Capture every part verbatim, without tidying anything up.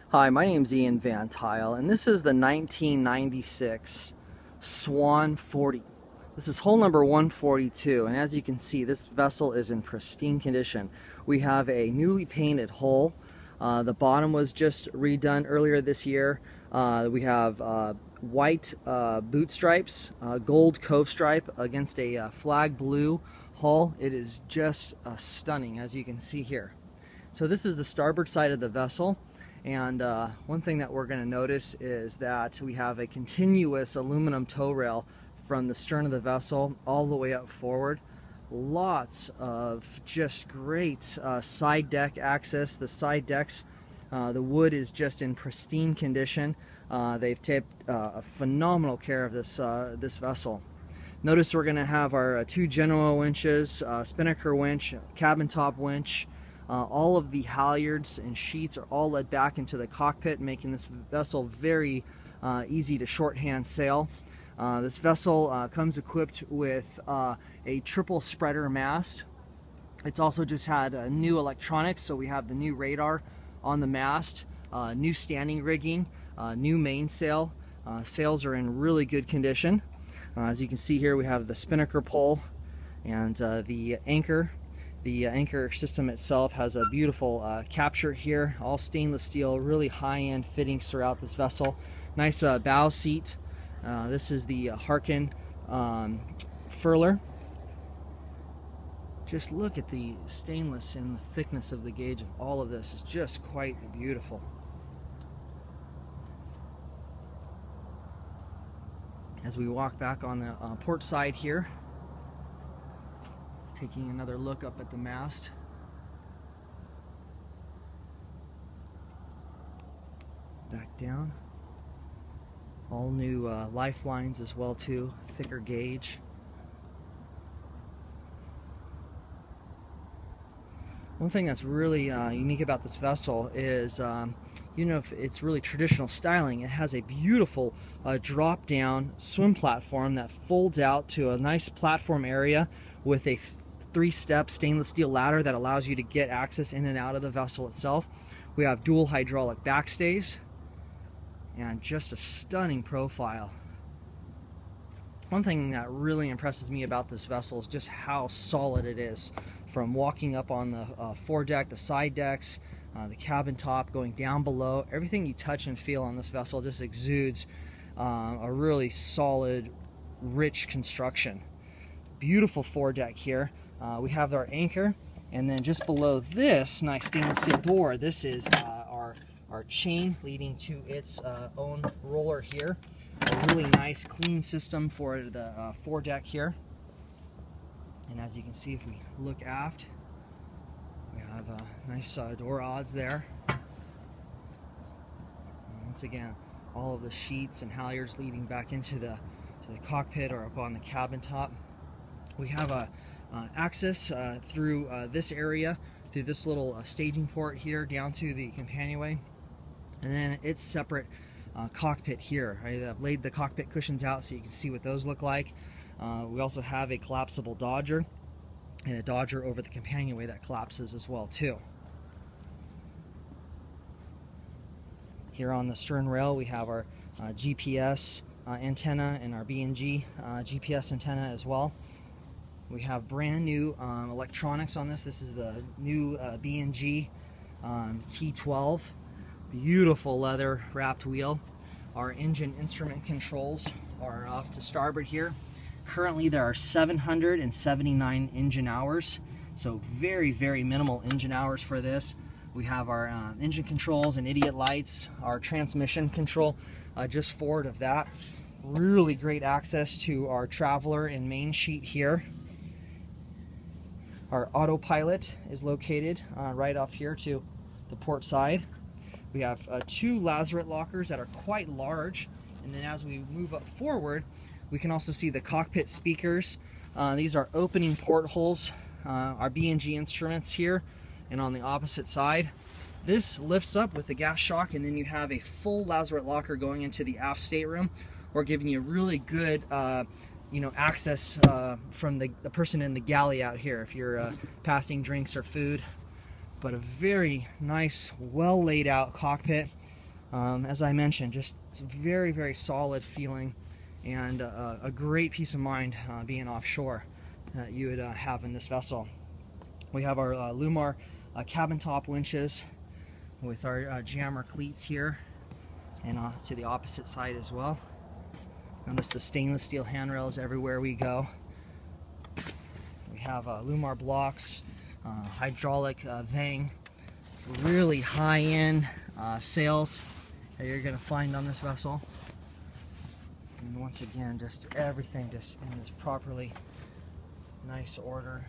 Hi, my name is Ian Van Tuyl, and this is the nineteen ninety-six Swan forty. This is hull number one forty-two, and as you can see, this vessel is in pristine condition. We have a newly painted hull. Uh, the bottom was just redone earlier this year. Uh, we have uh, white uh, boot stripes, uh, gold cove stripe against a uh, flag blue hull. It is just uh, stunning, as you can see here. So this is the starboard side of the vessel. And uh, one thing that we're going to notice is that we have a continuous aluminum tow rail from the stern of the vessel all the way up forward. Lots of just great uh, side deck access. The side decks, uh, the wood is just in pristine condition. Uh, they've taken uh, phenomenal care of this, uh, this vessel. Notice we're going to have our uh, two Jeanneau winches, uh, spinnaker winch, cabin top winch. Uh, all of the halyards and sheets are all led back into the cockpit, making this vessel very uh, easy to shorthand sail. Uh, this vessel uh, comes equipped with uh, a triple spreader mast. It's also just had uh, new electronics, so we have the new radar on the mast, uh, new standing rigging, uh, new mainsail. Uh, sails are in really good condition. Uh, as you can see here, we have the spinnaker pole and uh, the anchor. The anchor system itself has a beautiful uh, capture here, all stainless steel, really high-end fittings throughout this vessel. Nice uh, bow seat. Uh, this is the uh, Harkin um, furler. Just look at the stainless and the thickness of the gauge of all of this. It's just quite beautiful. As we walk back on the uh, port side here, taking another look up at the mast. Back down. All new uh, lifelines as well too, thicker gauge. One thing that's really uh, unique about this vessel is, um, you know, if it's really traditional styling. It has a beautiful uh, drop-down swim platform that folds out to a nice platform area with a three-step stainless steel ladder that allows you to get access in and out of the vessel itself. We have dual hydraulic backstays and just a stunning profile. One thing that really impresses me about this vessel is just how solid it is. From walking up on the uh, foredeck, the side decks, uh, the cabin top, going down below, everything you touch and feel on this vessel just exudes uh, a really solid, rich construction. Beautiful foredeck here. Uh, we have our anchor, and then just below this nice stainless steel door, this is uh, our, our chain leading to its uh, own roller here. A really nice clean system for the uh, foredeck here. And as you can see, if we look aft, we have uh, nice uh, door odds there. And once again, all of the sheets and halyards leading back into the, to the cockpit or up on the cabin top. We have a Uh, access uh, through uh, this area, through this little uh, staging port here down to the companionway, and then its separate uh, cockpit here. I've laid the cockpit cushions out so you can see what those look like. Uh, we also have a collapsible dodger and a dodger over the companionway that collapses as well too. Here on the stern rail we have our uh, G P S uh, antenna and our B and G uh, G P S antenna as well. We have brand new um, electronics on this. This is the new uh, B and G um, T twelve. Beautiful leather wrapped wheel. Our engine instrument controls are off to starboard here. Currently there are seven hundred seventy-nine engine hours, so very, very minimal engine hours for this. We have our uh, engine controls and idiot lights, our transmission control uh, just forward of that. Really great access to our traveler and main sheet here. Our autopilot is located uh, right off here to the port side. We have uh, two lazarette lockers that are quite large, and then as we move up forward, we can also see the cockpit speakers. Uh, these are opening portholes. Uh, our B and G instruments here, and on the opposite side. This lifts up with the gas shock, and then you have a full lazarette locker going into the aft stateroom, or giving you really good uh, you know, access uh, from the, the person in the galley out here if you're uh, passing drinks or food. But a very nice, well laid out cockpit. Um, as I mentioned, just very, very solid feeling, and uh, a great peace of mind uh, being offshore that you would uh, have in this vessel. We have our uh, Lumar uh, cabin top winches with our uh, jammer cleats here, and uh, to the opposite side as well. Notice the stainless steel handrails everywhere we go. We have uh, Lumar blocks, uh, hydraulic uh, vang, really high-end uh, sails that you're going to find on this vessel. And once again, just everything just in this properly nice order.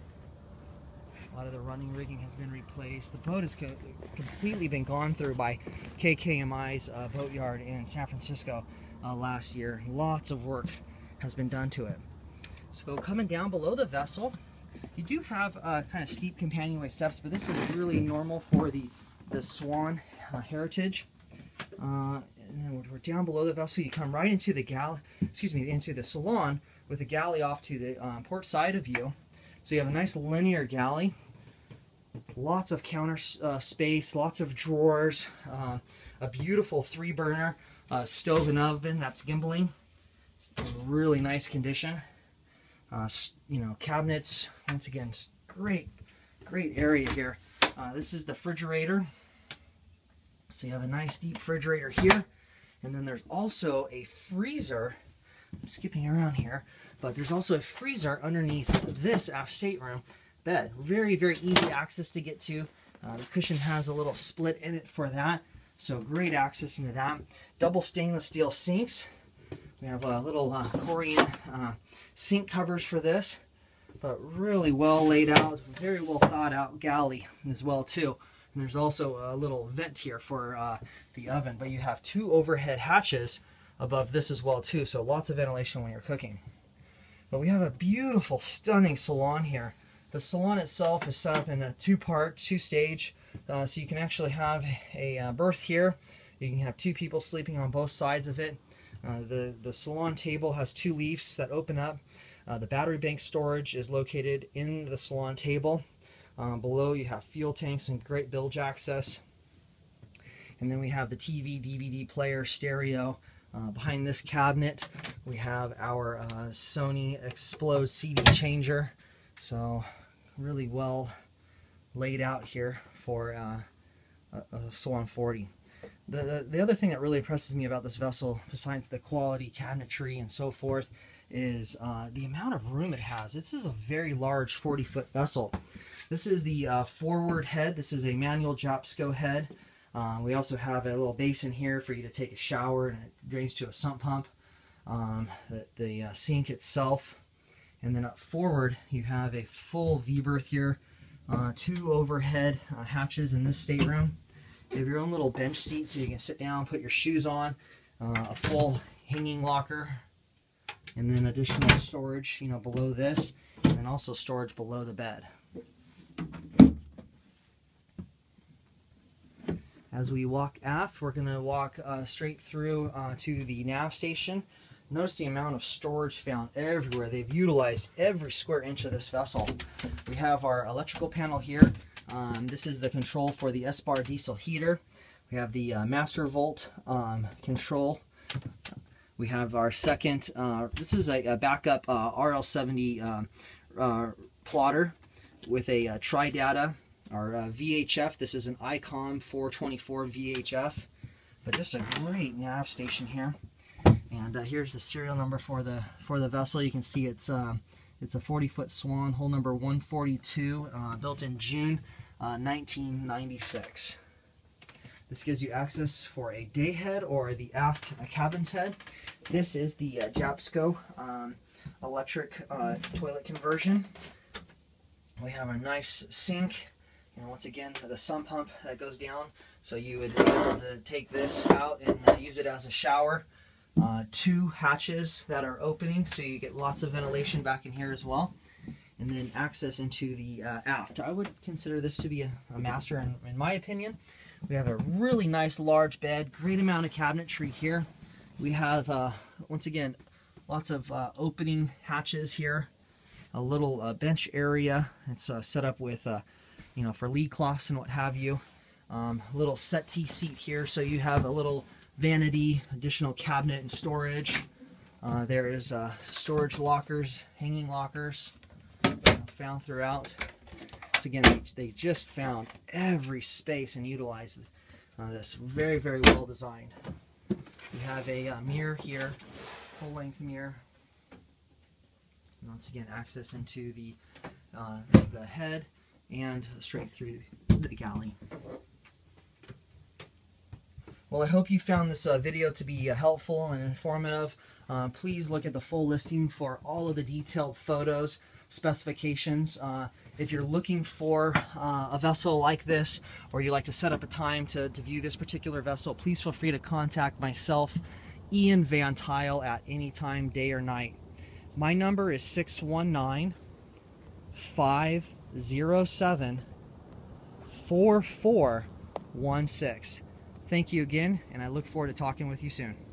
A lot of the running rigging has been replaced. The boat has co completely been gone through by K K M I's uh, boatyard in San Francisco uh, last year. Lots of work has been done to it. So coming down below the vessel, you do have uh, kind of steep companionway steps, but this is really normal for the, the Swan uh, Heritage. Uh, and then we're down below the vessel. You come right into the galley, excuse me, into the salon with the galley off to the um, port side of you. So you have a nice linear galley, lots of counter uh, space, lots of drawers, uh, a beautiful three burner uh, stove and oven that's gimbaling. It's in really nice condition. Uh, you know, cabinets, once again, great, great area here. Uh, this is the refrigerator. So you have a nice deep refrigerator here. And then there's also a freezer. I'm skipping around here, but there's also a freezer underneath this aft stateroom bed. Very, very easy access to get to. Uh, the cushion has a little split in it for that. So great access into that. Double stainless steel sinks. We have a little uh, Korean uh, sink covers for this, but really well laid out, very well thought out galley as well too. And there's also a little vent here for uh, the oven, but you have two overhead hatches above this as well too, so lots of ventilation when you're cooking. But we have a beautiful, stunning salon here. The salon itself is set up in a two-part, two-stage, uh, so you can actually have a uh, berth here. You can have two people sleeping on both sides of it. Uh, the, the salon table has two leaves that open up. Uh, the battery bank storage is located in the salon table. Um, below you have fuel tanks and great bilge access. And then we have the T V, D V D player, stereo. Uh, behind this cabinet we have our uh, Sony Explode C D changer. So really well laid out here for uh, a, a Swan forty. The, the, the other thing that really impresses me about this vessel, besides the quality, cabinetry, and so forth, is uh, the amount of room it has. This is a very large forty foot vessel. This is the uh, forward head. This is a manual Japsco head. Uh, we also have a little basin here for you to take a shower, and it drains to a sump pump. Um, the the uh, sink itself. And then up forward, you have a full V-berth here. Uh, two overhead uh, hatches in this stateroom. You have your own little bench seat so you can sit down, put your shoes on, uh, a full hanging locker, and then additional storage, you know, below this, and then also storage below the bed. As we walk aft, we're going to walk uh, straight through uh, to the nav station. Notice the amount of storage found everywhere. They've utilized every square inch of this vessel. We have our electrical panel here. Um, this is the control for the S-bar diesel heater. We have the uh, master volt um, control. We have our second, uh, this is a, a backup uh, R L seventy um, uh, plotter with a uh, tri-data. Our uh, V H F, this is an ICOM four twenty-four V H F. But just a great nav station here. And uh, here's the serial number for the for the vessel. You can see it's uh, it's a forty foot Swan, hull number one forty-two, uh, built in June uh, nineteen ninety-six. This gives you access for a day head or the aft uh, cabin's head. This is the uh, Japsco um, electric uh, toilet conversion. We have a nice sink. And once again, the sump pump that goes down, so you would be able to take this out and uh, use it as a shower. Uh, two hatches that are opening, so you get lots of ventilation back in here as well. And then access into the uh, aft. I would consider this to be a, a master in, in my opinion. We have a really nice large bed, great amount of cabinetry here. We have, uh, once again, lots of uh, opening hatches here. A little uh, bench area. It's uh, set up with, uh, you know, for lead cloths and what have you. Um, little settee seat here, so you have a little vanity, additional cabinet and storage. Uh, there is uh, storage lockers, hanging lockers uh, found throughout. So again, they, they just found every space and utilized uh, this. Very, very well designed. You have a uh, mirror here, full-length mirror. And once again, access into the uh, the head and straight through the galley. Well, I hope you found this uh, video to be uh, helpful and informative. Uh, please look at the full listing for all of the detailed photos, specifications. Uh, if you're looking for uh, a vessel like this, or you'd like to set up a time to, to view this particular vessel, please feel free to contact myself, Ian Van Tuyl, at any time, day or night. My number is six one nine, five zero seven, four four one six. Thank you again, and I look forward to talking with you soon.